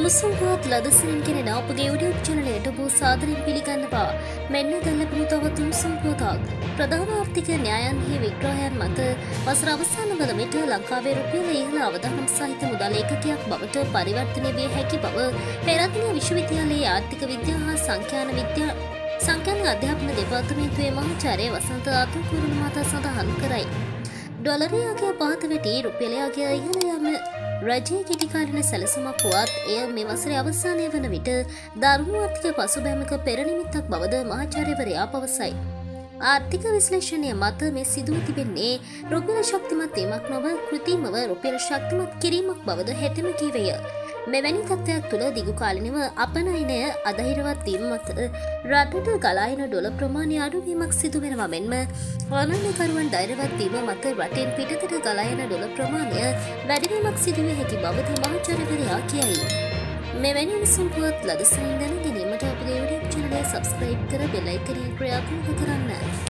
උණුසුම්පුවත් ලදසිරින් කෙනෙන අපගේ YouTube චැනලයට ඔබ සාදරයෙන් පිළිගන්නවා. මෙන්න දැන් ලැබුණු තවත් උණුසුම් පුවතක්. ප්‍රධාන ආර්ථික න්‍යායන්හි විග්‍රහයන් මත වසර අවසාන වන විට ලංකාවේ රුපියල ඉහළ අවදානම් සහිත මුදල් ඒකකයක් බවට පරිවර්තනය විය හැකි බව පෙරදින විශ්වවිද්‍යාලයේ ආර්ථික විද්‍යා හා සංඛ්‍යාන අධ්‍යාපන දෙපාර්තමේන්තුවේ මහාචාර්ය වසන්ත ආතුකුරුණ මහතා සඳහන් කරයි. ඩොලරය අගය පහත වැටි රුපියල අගය ඉහළ යාම රජයේ කෙටිකාලින සැලසුමක් වුවත් එය මේ වසරේ අවසානය වන විට දරුණු ආර්ථික පසුබෑමක පෙරනිමිත්තක් බවද මහාචාර්යවරයා පවසයි. ආර්ථික විශ්ලේෂණය මත මේ සිදුව තිබෙන්නේ රුපියල ශක්තිමත් වීමක් නොව කෘත්‍රිමව රුපියල ශක්තිමත් කිරීමක් බවද හෙතෙම කීවේය. මෙවැනි තත්ත්වයක් තුළ දිගුකාලිනව අපනයනය අධෛර්යවත් වීම මත රටට ගලායන ඩොලර් ප්‍රමාණය අඩුවීමක් සිදු වෙනවා මෙන්ම ආනයනකරුවන් ධෛර්යවත් වීම මත රටෙන් පිටතට ගලායන ඩොලර් ප්‍රමාණය වැඩිවීමක් සිදුවිය හැකි බවද මහාචාර්යවරයා කියයි. මෙවැනි උණුසුම් පුවත් ලදසනින් දැන ගැනීමට අපගේ YouTube චැනලය සබ්ස්ක්‍රයිබ් කර බෙල් අයිකනය ක්‍රියාත්මක කරන්න.